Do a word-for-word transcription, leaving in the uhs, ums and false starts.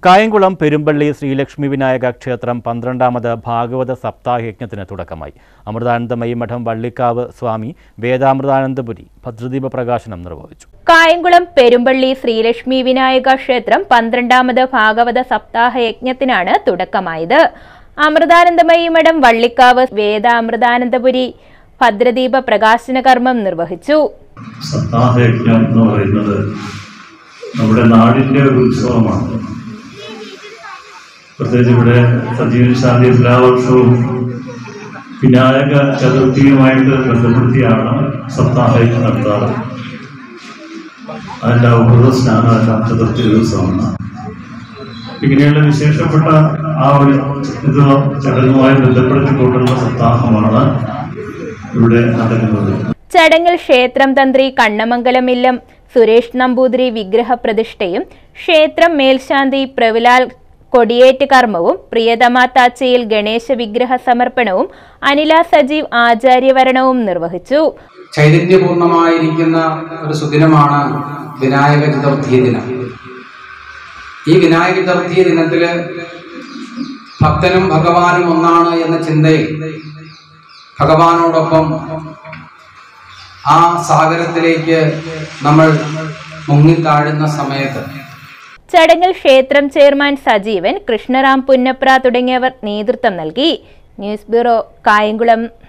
കായംകുളം പെരുമ്പള്ളി ശ്രീലക്ഷ്മി വിനായക ക്ഷേത്രം പന്ത്രണ്ടാമത് ഭാഗവത സപ്താഹയജ്ഞത്തിന് തുടക്കമായി. അമൃതാനന്ദമയി മഠം വള്ളിക്കാവ് സ്വാമി വേദാമൃതാനന്ദപുരി ഭദ്രദീപ പ്രകാശനം നിർവഹിച്ചു. കായംകുളം പെരുമ്പള്ളി ശ്രീലക്ഷ്മി വിനായക ക്ഷേത്രം പന്ത്രണ്ടാമത് ഭാഗവത സപ്താഹയജ്ഞത്തിനാണ് തുടക്കമായത്. അമൃതാനന്ദമയി മഠം വള്ളിക്കാവ് വേദാമൃതാനന്ദപുരി ഭദ്രദീപ പ്രകാശന കർമ്മം നിർവഹിച്ചു. സപ്താഹയജ്ഞം എന്ന് പറയുന്നത് നമ്മുടെ നാടിന്റെ ഒരു ഉത്സവമാണ്. പ്രത്യേകിച്ച് ഇവിടെ സജീവൻ ശാന്തി എല്ലാ വർഷവും വിനായക ചതുർത്ഥിയുമായിട്ട് ബന്ധപ്പെടുത്തിയാണ് സപ്താഹയജ്ഞം നടത്താറ്. അതിൻ്റെ ഔഹൃദ സ്നാനം ചതുർത്ഥി ദിവസമാണ്. ഇങ്ങനെയുള്ള വിശേഷപ്പെട്ട ആ ഒരു ഇത് ചടങ്ങുമായി ബന്ധപ്പെടുത്തിക്കൊണ്ടുള്ള സപ്താഹമാണ് ഇവിടെ നടക്കുന്നത്. ചടങ്ങിൽ ക്ഷേത്രം തന്ത്രി കണ്ണമംഗലം ഇല്ലം സുരേഷ് നമ്പൂതിരി വിഗ്രഹ പ്രതിഷ്ഠയും ക്ഷേത്രം മേൽശാന്തി പ്രവിലാൽ കൊടിയേറ്റ് കർമ്മവും പ്രിയതമ താച്ചയിൽ ഗണേശ വിഗ്രഹ സമർപ്പണവും അനില സജീവ് ആചാര്യവരണവും നിർവഹിച്ചു. ചൈതന്യപൂർണമായിരിക്കുന്ന ഒരു സുദിനമാണ് വിനായക ചതുർത്ഥി ദിനം. ഈ വിനായക ചതുർത്ഥി ദിനത്തില് ഭക്തനും ഭഗവാനും ഒന്നാണ് എന്ന ചിന്തയിൽ ഭഗവാനോടൊപ്പം ആ സാഗരത്തിലേക്ക് നമ്മൾ മുങ്ങിത്താഴുന്ന സമയത്ത് ചടങ്ങിൽ ക്ഷേത്രം ചെയർമാൻ സജീവൻ, കൃഷ്ണറാം പുന്നപ്ര തുടങ്ങിയവർ നേതൃത്വം നൽകി. News bureau, Kayamkulam.